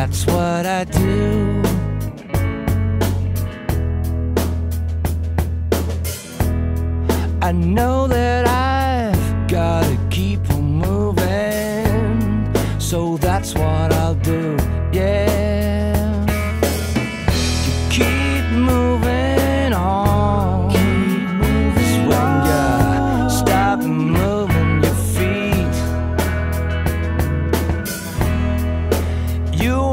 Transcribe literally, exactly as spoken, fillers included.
that's what I do. I know that I've gotta keep on moving, so that's what I'll do, yeah. You keep moving on, keep moving 'cause when you stop moving your feet, you